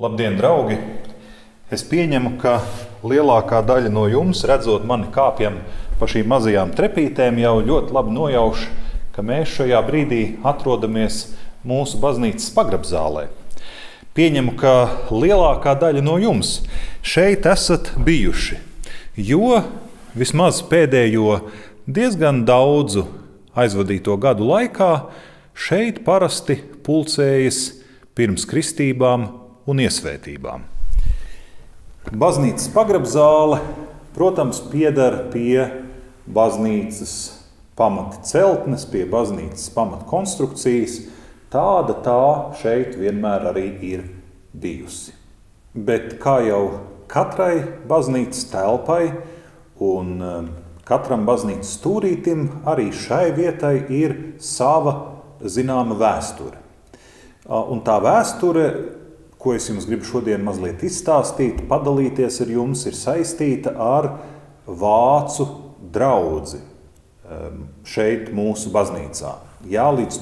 Labdien, draugi! Es pieņemu, ka lielākā daļa no jums, redzot mani kāpjam pa šīm mazajām trepītēm, jau ļoti labi nojauš, ka mēs šajā brīdī atrodamies mūsu baznīcas pagrabzālē. Pieņemu, ka lielākā daļa no jums šeit esat bijuši, jo vismaz pēdējo diezgan daudzu aizvadīto gadu laikā šeit parasti pulcējas pirms kristībām un iesvētībām. Baznīcas pagrabzāle, protams, pieder pie baznīcas pamata celtnes, pie baznīcas pamata konstrukcijas. Tāda tā šeit vienmēr arī ir bijusi. Bet kā jau katrai baznīcas telpai un katram baznīcas stūrītim, arī šai vietai ir sava zināma vēsture. Un tā vēsture, ko es jums gribu šodien mazliet izstāstīt, padalīties ar jums, ir saistīta ar vācu draudzi šeit mūsu baznīcā. Jā, līdz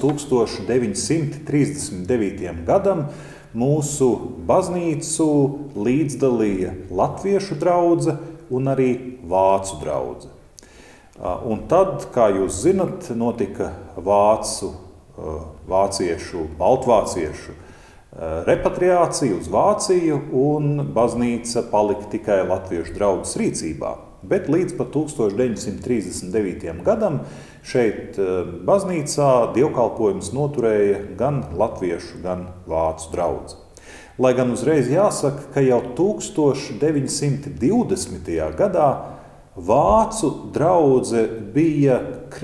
1939. gadam mūsu baznīcu līdzdalīja latviešu draudze un arī vācu draudze. Un tad, kā jūs zinat, notika vāciešu, baltvāciešu repatriācija uz Vāciju, un baznīca palika tikai latviešu draudzes rīcībā. Bet līdz pat 1939. gadam šeit baznīcā dievkalpojumus noturēja gan latviešu, gan vācu draudze. Lai gan uzreiz jāsaka, ka jau 1920. gadā vācu draudze bija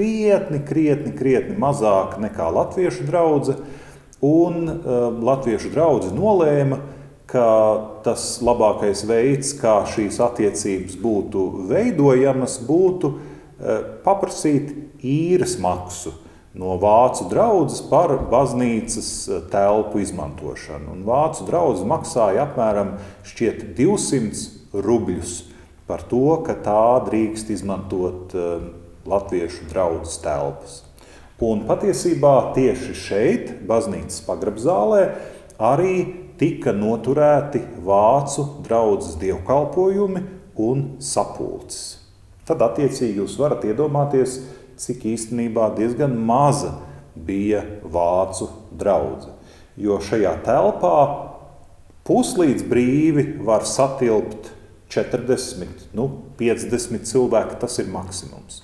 krietni mazāka nekā latviešu draudze, un latviešu draudze nolēma, ka tas labākais veids, kā šīs attiecības būtu veidojamas, būtu paprasīt īres maksu no vācu draudzes par baznīcas telpu izmantošanu. Un vācu draudze maksāja apmēram šķiet 200 rubļus par to, ka tā drīkst izmantot latviešu draudzes telpas. Un patiesībā tieši šeit, baznīcas pagrabzālē, arī tika noturēti vācu draudzes dievkalpojumi un sapulces. Tad attiecīgi jūs varat iedomāties, cik īstenībā diezgan maza bija vācu draudze. Jo šajā telpā puslīdz brīvi var satilpt 40, 50 cilvēki, tas ir maksimums.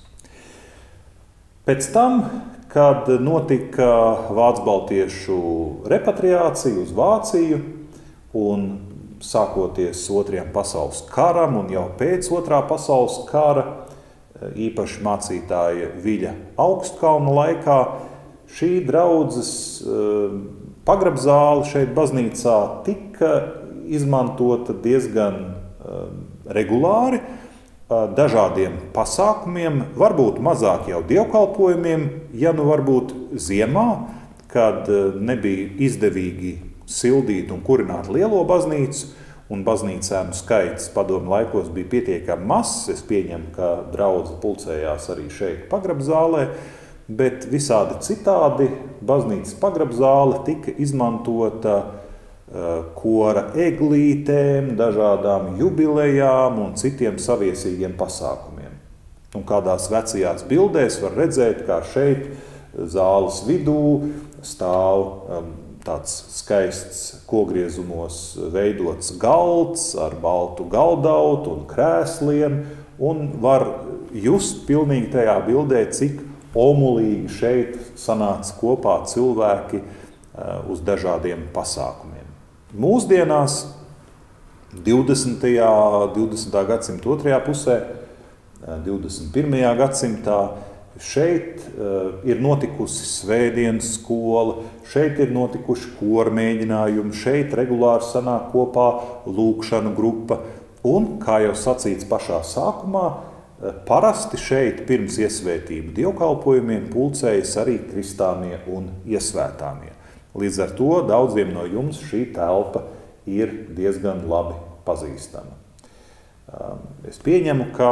Pēc tam, kad notika vācu-baltiešu repatriācija uz Vāciju un sākoties Otrajam pasaules karam un jau pēc Otrā pasaules kara, īpaši mācītāja Viļa Augstkalna laikā, šī draudzes pagrabzāle šeit baznīcā tika izmantota diezgan regulāri, dažādiem pasākumiem, varbūt mazāk jau dievkalpojumiem, ja varbūt ziemā, kad nebija izdevīgi sildīt un kurināt lielo baznīcu, un baznīcām skaits padomu laikos bija pietiekami mazs. Es pieņemu, ka draudze pulcējās arī šeit pagrabzālē, bet visādi citādi baznīcas pagrabzāle tika izmantota kora eglītēm, dažādām jubilejām un citiem saviesīgiem pasākumiem. Un kādās vecajās bildēs var redzēt, kā šeit zāles vidū stāv tāds skaists kogriezumos veidots galds ar baltu galdautu un krēsliem, un var just pilnīgi tajā bildē, cik omulīgi šeit sanāca kopā cilvēki uz dažādiem pasākumiem. Mūsdienās 20. gadsimta otrajā pusē, 21. gadsimtā šeit ir notikusi svētdienas skola, šeit ir notikuši kormēģinājumi, šeit regulāri sanāk kopā lūkšanu grupa. Un, kā jau sacīts pašā sākumā, parasti šeit pirms iesvētību dievkalpojumiem pulcējas arī kristānie un iesvētānie. Līdz ar to daudziem no jums šī telpa ir diezgan labi pazīstama. Es pieņemu, ka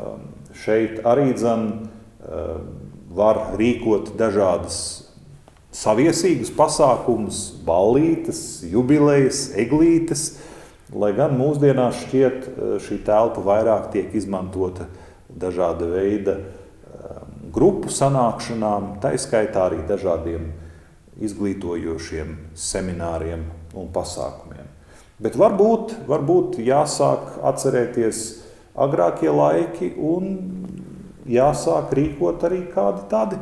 šeit arī var rīkot dažādas saviesīgus pasākumus, ballītes, jubilejas, eglītes, lai gan mūsdienās šķiet šī telpa vairāk tiek izmantota dažāda veida grupu sanākšanām, taiskaitā arī dažādiem izglītojošiem semināriem un pasākumiem. Bet varbūt jāsāk atcerēties agrākie laiki un jāsāk rīkot arī kādi tādi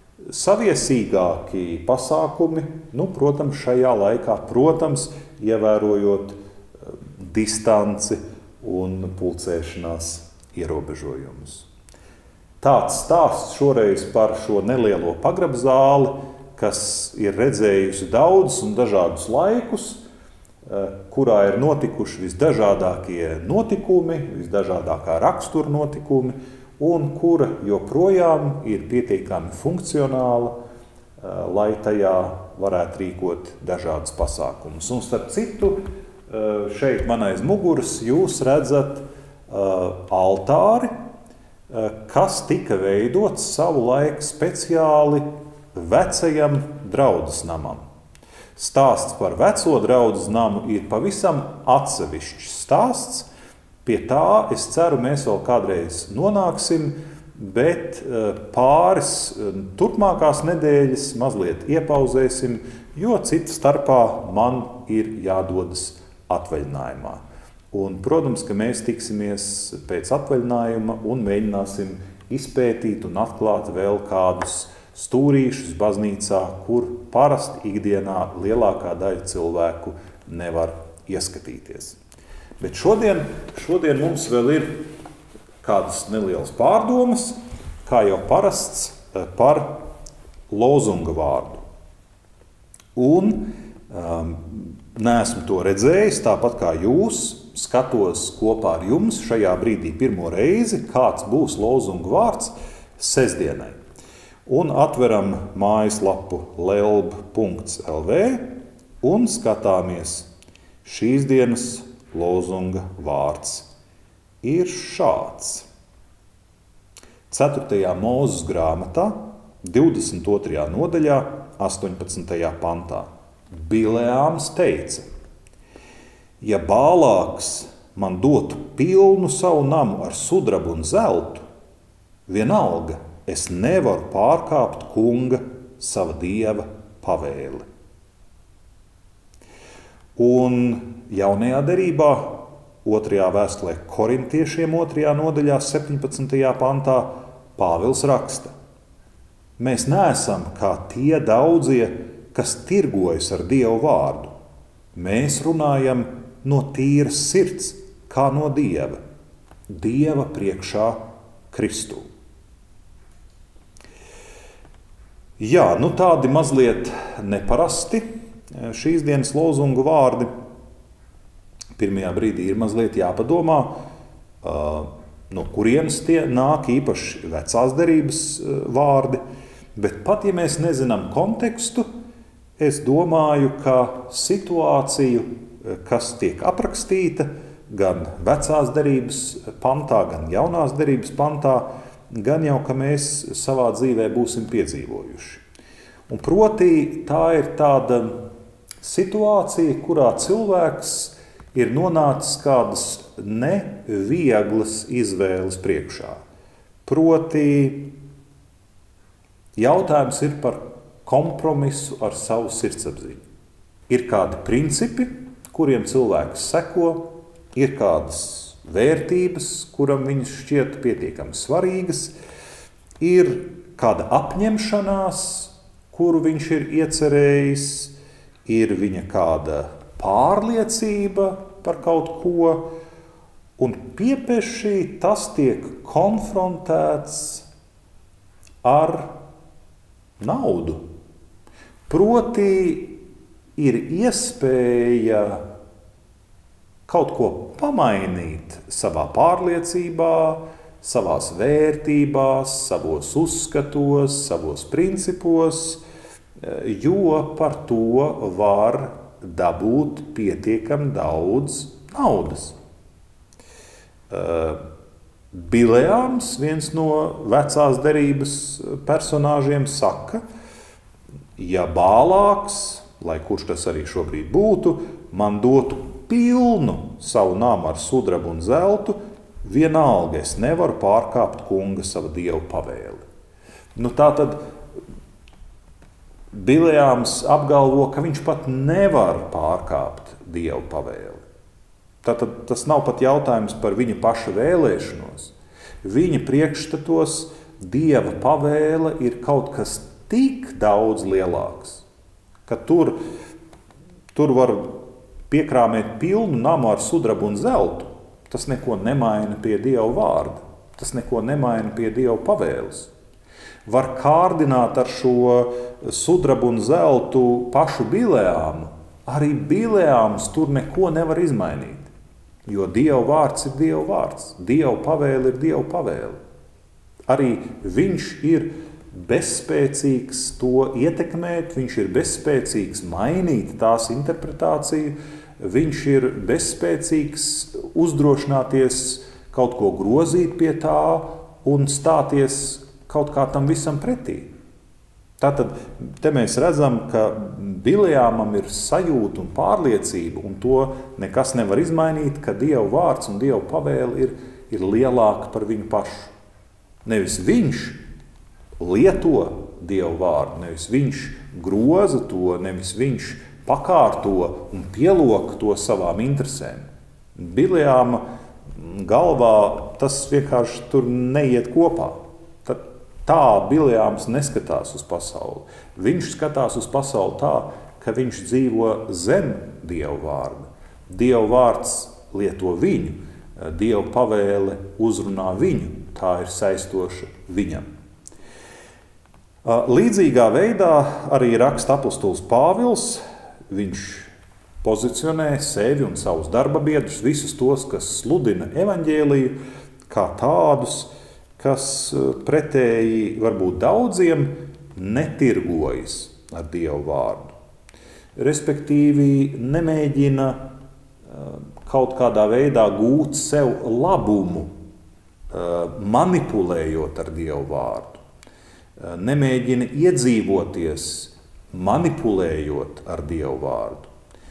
saviesīgāki pasākumi, protams, šajā laikā, ievērojot distanci un pulcēšanās ierobežojumus. Tāds stāsts šoreiz par šo nelielo pagrabzāli, kas ir redzējusi daudzus un dažādus laikus, kurā ir notikuši visdažādākie notikumi, visdažādākā rakstura notikumi, un kura joprojām ir pietiekami funkcionāla, lai tajā varētu rīkot dažādas pasākumus. Un starp citu, šeit man aiz muguras jūs redzat altāri, kas tika veidots savu laiku speciāli vecajam draudzes namam. Stāsts par veco draudzes namu ir pavisam atsevišķs stāsts. Pie tā, es ceru, mēs vēl kādreiz nonāksim, bet pāris turpmākās nedēļas mazliet iepauzēsim, jo cita starpā man ir jādodas atvaļinājumā. Un, protams, ka mēs tiksimies pēc atvaļinājuma un mēģināsim izpētīt un atklāt vēl kādus stūrīšus baznīcā, kur parasti ikdienā lielākā daļa cilvēku nevar ieskatīties. Bet šodien mums vēl ir kādas nelielas pārdomas, kā jau parasts, par lozunga vārdu. Un neesmu to redzējis, tāpat kā jūs, skatos kopā ar jums šajā brīdī pirmo reizi, kāds būs lozunga vārds sestdienai. Un atveram mājaslapu lelb.lv un skatāmies. Šīs dienas lozunga vārds ir šāds. 4. Mūzes grāmatā, 22. nodaļā, 18. pantā. Bileāms teica: ja Bālāks man dotu pilnu savu namu ar sudrabu un zeltu, vienalga, es nevaru pārkāpt kunga, sava dieva pavēli. Un jaunajā derībā, 2. vēstulē korintiešiem 2. nodaļā, 17. pantā, Pāvils raksta: mēs neesam kā tie daudzie, kas tirgojas ar Dievu vārdu. Mēs runājam no tīras sirds, kā no Dieva, Dieva priekšā Kristū. Jā, tādi mazliet neparasti šīs dienas lozungu vārdi. Pirmajā brīdī ir mazliet jāpadomā, no kurienes tie nāk, īpaši vecās derības vārdi. Bet pat, ja mēs nezinām kontekstu, es domāju, ka situāciju, kas tiek aprakstīta gan vecās derības pantā, gan jaunās derības pantā, gan jau, ka mēs savā dzīvē būsim piedzīvojuši. Un proti, tā ir tāda situācija, kurā cilvēks ir nonācis kādas nevieglas izvēles priekšā. Proti, jautājums ir par kompromisu ar savu sirdsapziņu. Ir kādi principi, kuriem cilvēks seko, ir kādas vērtības, kuram viņas šķiet pietiekami svarīgas, ir kāda apņemšanās, kuru viņš ir iecerējis, ir viņa kāda pārliecība par kaut ko, un piepeši tas tiek konfrontēts ar naudu. Proti, ir iespēja kaut ko pamainīt savā pārliecībā, savās vērtībās, savos uzskatos, savos principos, jo par to var dabūt pietiekami daudz naudas. Bileāms, viens no vecās derības personāžiem, saka: ja Bālāks, lai kurš tas arī šobrīd būtu, man dotu pilnu savu namu ar sudrabu un zeltu, vienalga es nevaru pārkāpt kunga sava dieva pavēli. Tātad Bileāms apgalvo, ka viņš pat nevar pārkāpt dieva pavēli. Tātad tas nav pat jautājums par viņa paša vēlēšanos. Viņa priekšstatos dieva pavēle ir kaut kas tik daudz lielāks, ka tur var piekrāmēt pilnu namu ar sudrabu un zeltu. Tas neko nemaina pie dieva vārda. Tas neko nemaina pie dieva pavēles. Var kārdināt ar šo sudrabu un zeltu pašu Bileāmu. Arī Bileāms tur neko nevar izmainīt. Jo dieva vārds ir dieva vārds. Dieva pavēle ir dieva pavēle. Arī viņš ir bezspēcīgs to ietekmēt, viņš ir bezspēcīgs mainīt tās interpretāciju, viņš ir bezspēcīgs uzdrošināties kaut ko grozīt pie tā un stāties kaut kā tam visam pretī. Tātad te mēs redzam, ka Bileāmam ir sajūta un pārliecība, un to nekas nevar izmainīt, ka dieva vārds un dieva pavēle ir lielāka par viņu pašu. Nevis viņš lieto dievu vārdu, nevis viņš groza to, nevis viņš pakārto un pielok to savām interesēm. Bileāma galvā tas vienkārši tur neiet kopā. Tā Bileāms neskatās uz pasauli. Viņš skatās uz pasauli tā, ka viņš dzīvo zem dievu vārda. Dievu vārds lieto viņu, dievu pavēle uzrunā viņu, tā ir saistoša viņam. Līdzīgā veidā arī raksta apostols Pāvils. Viņš pozicionē sevi un savus darba biedrus, visus tos, kas sludina evaņģēliju, kā tādus, kas pretēji varbūt daudziem netirgojas ar dievu vārdu. Respektīvi nemēģina kaut kādā veidā gūt sev labumu, manipulējot ar dievu vārdu. Nemēģina iedzīvoties, manipulējot ar dievu vārdu.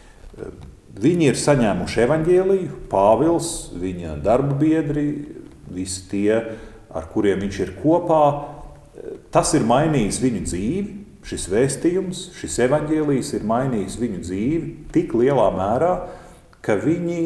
Viņi ir saņēmuši evaņģēliju, Pāvils, viņa darba biedri, visi tie, ar kuriem viņš ir kopā. Tas ir mainījis viņu dzīvi, šis vēstījums, šis evaņģēlijs ir mainījis viņu dzīvi tik lielā mērā, ka viņi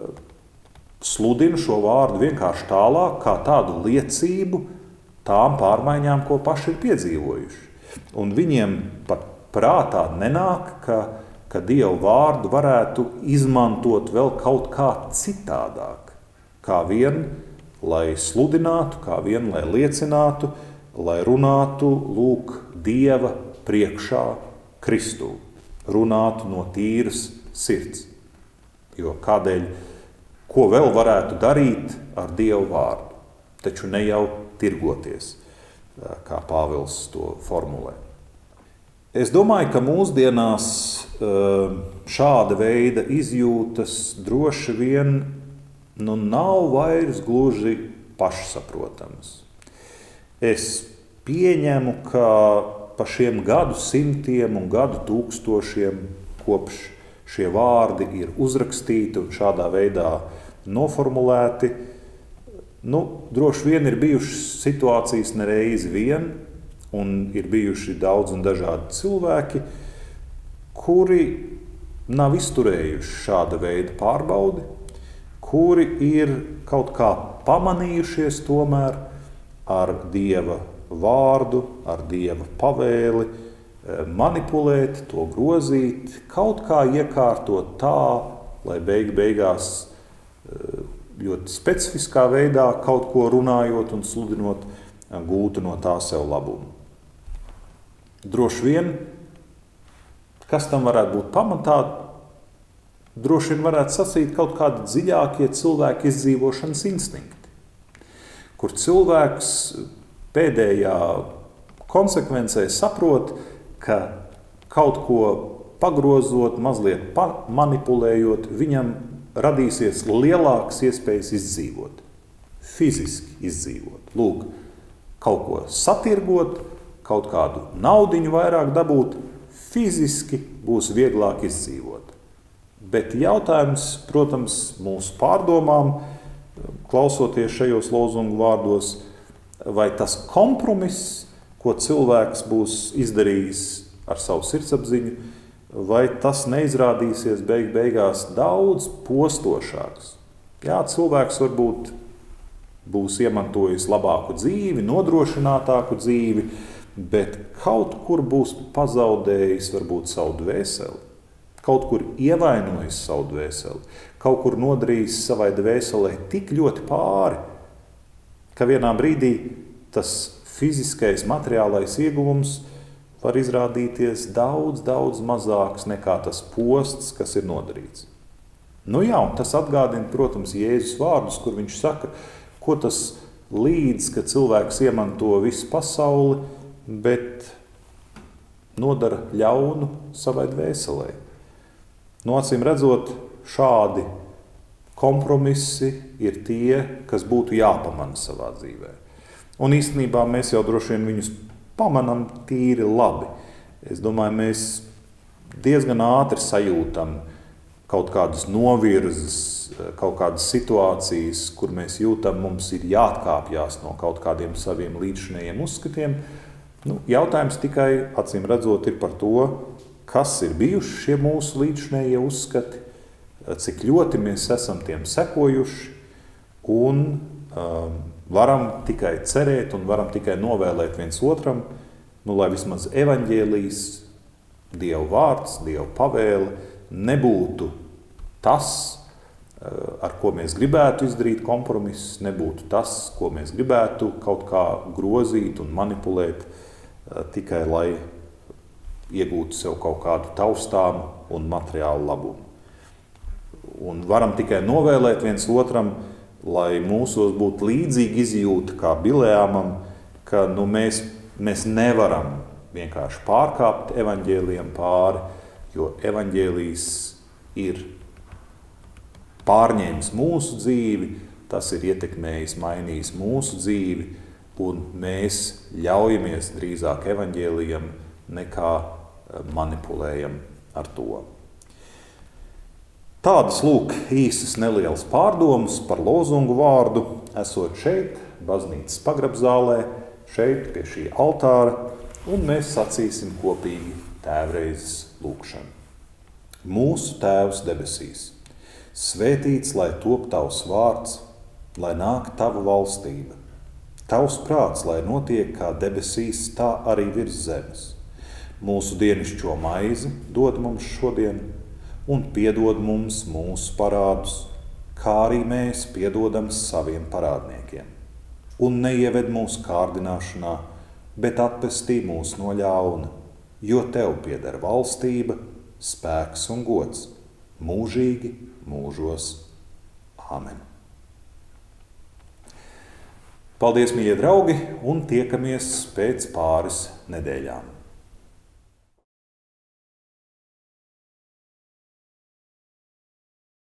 sludina šo vārdu vienkārši tālāk kā tādu liecību tām pārmaiņām, ko paši ir piedzīvojuši. Un viņiem pat prātā nenāk, ka dievu vārdu varētu izmantot vēl kaut kā citādāk, kā vien, lai sludinātu, kā vien, lai liecinātu, lai runātu, lūk, dieva priekšā Kristū, runātu no tīras sirds. Jo kādēļ, ko vēl varētu darīt ar dievu vārdu, taču ne jau tirgoties, kā Pāvils to formulē. Es domāju, ka mūsdienās šāda veida izjūtas droši vien nav vairs gluži pašsaprotamas. Es pieņemu, ka pa šiem gadu simtiem un gadu tūkstošiem kopš šie vārdi ir uzrakstīti un šādā veidā noformulēti, droši vien ir bijušas situācijas nereizi vien, un ir bijuši daudz un dažādi cilvēki, kuri nav izturējuši šāda veida pārbaudi, kuri ir kaut kā pamanījušies tomēr ar dieva vārdu, ar dieva pavēli, manipulēt, to grozīt, kaut kā iekārtot tā, lai beigās ļoti specifiskā veidā kaut ko runājot un sludinot, gūtu no tā sev labumu. Droši vien, kas tam varētu būt pamatā, droši vien varētu sacīt kaut kādi dziļākie cilvēka izdzīvošanas instinkti, kur cilvēks pēdējā konsekvencē saprot, ka kaut ko pagrozot, mazliet manipulējot, viņam radīsies lielākas iespējas izdzīvot, fiziski izdzīvot. Lūk, kaut ko satirgot, kaut kādu naudiņu vairāk dabūt, fiziski būs vieglāk izdzīvot. Bet jautājums, protams, mūsu pārdomām, klausoties šajos lozungu vārdos, vai tas kompromiss, ko cilvēks būs izdarījis ar savu sirdsapziņu, vai tas neizrādīsies beigās daudz postošāks. Jā, cilvēks varbūt būs iemantojis labāku dzīvi, nodrošinātāku dzīvi, bet kaut kur būs pazaudējis varbūt savu dvēseli, kaut kur ievainojis savu dvēseli, kaut kur nodarījis savai dvēselē tik ļoti pāri, ka vienā brīdī tas fiziskais, materiālais ieguvums var izrādīties daudz mazāks nekā tas posts, kas ir nodarīts. Nu jā, un tas atgādina, protams, Jēzus vārdus, kur viņš saka, ko tas līdz, ka cilvēks iemanto visu pasauli, bet nodara ļaunu savai dvēselē. No acīm redzot, šādi kompromisi ir tie, kas būtu jāpamana savā dzīvē. Un īstenībā mēs jau droši vien viņus pamanām tīri labi. Es domāju, mēs diezgan ātri sajūtam kaut kādas novirzes, kaut kādas situācijas, kur mēs jūtam, mums ir jāatkāpjas no kaut kādiem saviem līdzšinējiem uzskatiem. Jautājums tikai, acīm redzot, ir par to, kas ir bijuši šie mūsu līdzšinējie uzskati, cik ļoti mēs esam tiem sekojuši un varam tikai cerēt un varam tikai novēlēt viens otram, lai vismaz evaņģēlijs, Dieva vārds, Dieva pavēle nebūtu tas, ar ko mēs gribētu izdarīt kompromisus, nebūtu tas, ko mēs gribētu kaut kā grozīt un manipulēt, tikai lai iegūtu sev kaut kādu taustāmu un materiālu labumu. Un varam tikai novēlēt viens otram, lai mūsos būtu līdzīga izjūta kā Bileāmam, ka mēs nevaram vienkārši pārkāpt evaņģēlijam pāri, jo evaņģēlijs ir pārņēmis mūsu dzīvi, tas ir ietekmējis, mainījis mūsu dzīvi, un mēs ļaujamies drīzāk evaņģēlijam nekā manipulējam ar to. Tādas lūk īsas nelielas pārdomas par lozungu vārdu, esot šeit, baznīcas pagrabzālē, šeit pie šī altāra, un mēs sacīsim kopīgi tēvreizes lūgšanu. Mūsu Tēvs debesīs, svētīts, lai top tavs vārds, lai nāk tava valstība. Tavs prāts, lai notiek kā debesīs, tā arī virs zemes. Mūsu dienascho maizi dod mums šodien, un piedod mums mūsu parādus, kā arī mēs piedodam saviem parādniekiem. Un neieved mūsu kārdināšanā, bet atpestī mūs no ļauna, jo tev pieder valstība, spēks un gods, mūžīgi mūžos. Āmen. Paldies, mīļie draugi, un tiekamies pēc pāris nedēļām.